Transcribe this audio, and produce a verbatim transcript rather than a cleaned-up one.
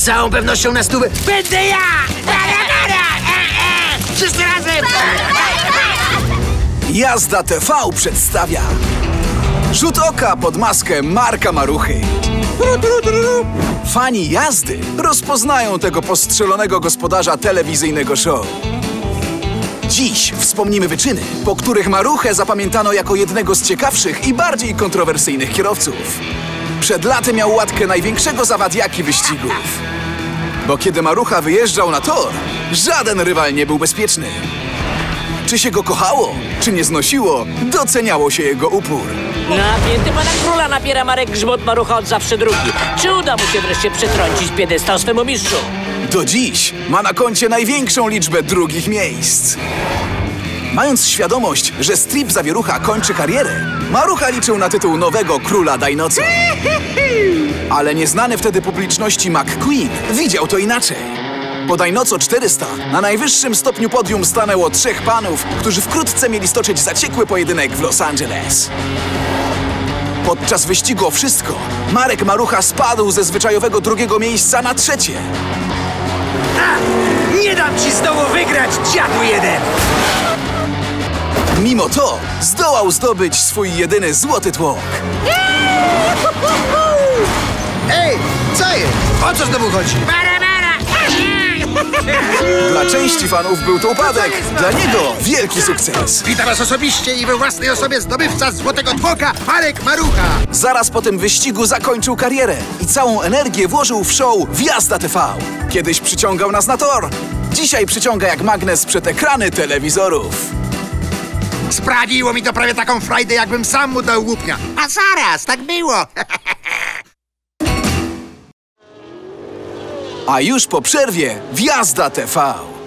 całą pewnością na stówę będę ja! Bara, bara! E, e! Wszyscy razem! Jazda T V przedstawia rzut oka pod maskę Marka Maruchy. Fani jazdy rozpoznają tego postrzelonego gospodarza telewizyjnego show. Dziś wspomnimy wyczyny, po których Maruchę zapamiętano jako jednego z ciekawszych i bardziej kontrowersyjnych kierowców. Przed laty miał łatkę największego zawadiaki wyścigów. Bo kiedy Marucha wyjeżdżał na tor, żaden rywal nie był bezpieczny. Czy się go kochało, czy nie znosiło, doceniało się jego upór. Napięty pana króla nabiera Marek Grzmot, Marucha od zawsze drugi. Czy uda mu się wreszcie przetrącić piedestał swemu mistrzu? Do dziś ma na koncie największą liczbę drugich miejsc. Mając świadomość, że Strip Zawierucha kończy karierę, Marucha liczył na tytuł nowego króla Dinoco. Ale nieznany wtedy publiczności McQueen widział to inaczej. Po Dinoco czterysta na najwyższym stopniu podium stanęło trzech panów, którzy wkrótce mieli stoczyć zaciekły pojedynek w Los Angeles. Podczas wyścigu o wszystko Marek Marucha spadł ze zwyczajowego drugiego miejsca na trzecie. A, nie dam ci znowu wygrać, dziadu jeden! Mimo to zdołał zdobyć swój jedyny złoty tłok. Ej, co jest? O co znowu chodzi? Bara, bara! Dla części fanów był to upadek, dla niego wielki sukces. Witam was osobiście i we własnej osobie zdobywca złotego tłoka, Marek Marucha! Zaraz po tym wyścigu zakończył karierę i całą energię włożył w show Wjazda T V. Kiedyś przyciągał nas na tor, dzisiaj przyciąga jak magnes przed ekrany telewizorów. Sprawiło mi to prawie taką frajdę, jakbym sam mu dał łupnia. A zaraz, tak było! A już po przerwie Wjazda T V.